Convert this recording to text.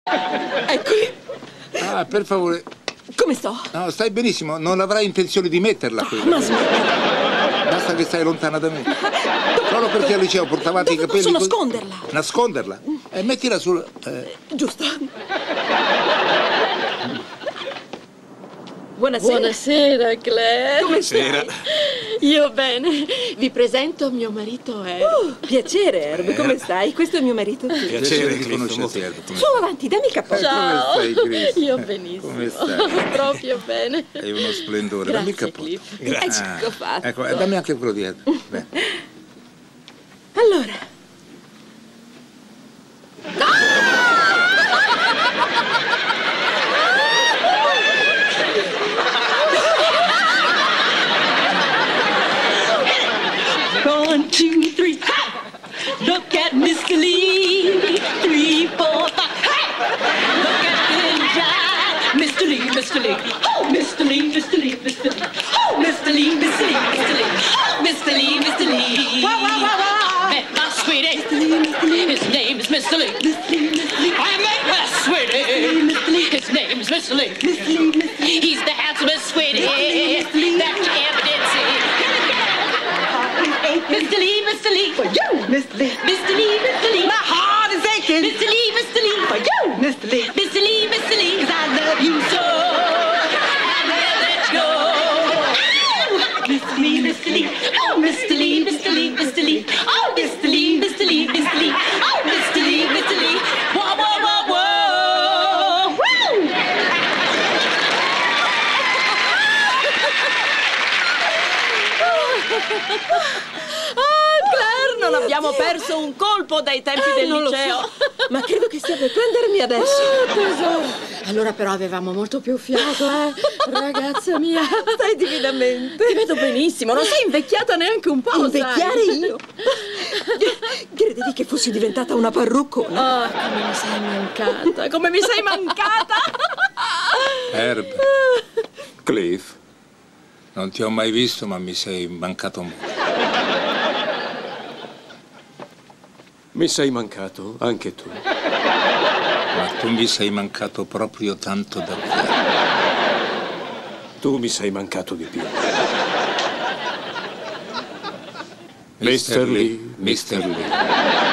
Eccoli. Ah, per favore. Come sto? No, stai benissimo. Non avrai intenzione di metterla quella. Ma smetti. Basta che stai lontana da me. Solo perché al liceo portavate i capelli. Posso nasconderla? Nasconderla? Mettila sul. Giusto. Buonasera. Buonasera, Claire. Come stai? Io bene. Vi presento mio marito Herb. Piacere, Herb. Come stai? Questo è mio marito. Piacere di conoscerti, Herb. Su, avanti, dammi il cappello. Ciao. Come stai, Chris? Io benissimo. Come stai? Proprio bene. È uno splendore. Dammi il Grazie, cappotto. Cliff. Ecco fatto. Ecco, dammi anche quello dietro. Bene. Allora. One, two, three, ha! Look at Mr. Lee. 3, 4, 5, hey! Look at him drive. Mr. Lee, Mr. Lee. Oh, Mr. Lee, Mr. Lee, Mr. Lee. Oh, Mr. Lee, Mr. Lee, Mr. Lee. Oh, Mr. Lee, Mr. Lee. Wow, wow, wow, wow. Met my sweetie. His name is Mr. Lee. I met my sweetie. His name is Mr. Lee. He's the handsomest sweetie that you ever did see. Mr. Lee, Mr. Lee. For you, Mr. Lee. Mr. Lee, Mr. Lee. My heart is aching. Mr. Lee, Mr. Lee. For you, Mr. Lee. Mr. Lee, Mr. Lee. 'Cause I love you so. I never let you go. Oh, Mr. Lee, Mr. Lee. Oh, Mr. Lee, Mr. Lee, Mr. Lee. Oh, Mr. Lee, Mr. Lee, Mr. Lee. Oh, Mr. Lee, Mr. Lee. Whoa, whoa, whoa, whoa. Woo! Claire, non abbiamo perso un colpo dai tempi del Non lo liceo. so. Ma credo che stia per prendermi adesso. Tesoro. Allora però avevamo molto più fiato, ragazza mia. Stai divinamente. Ti vedo benissimo, non sei invecchiata neanche un po', Invecchiare sai? io? Credevi che fossi diventata una parruccona? Oh, come mi sei mancata, come mi sei mancata. Herb. Cliff. Non ti ho mai visto, ma mi sei mancato molto. Mi sei mancato, anche tu. Ma tu mi sei mancato proprio tanto davvero. Tu mi sei mancato di più. Mr. Lee. Mr. Lee.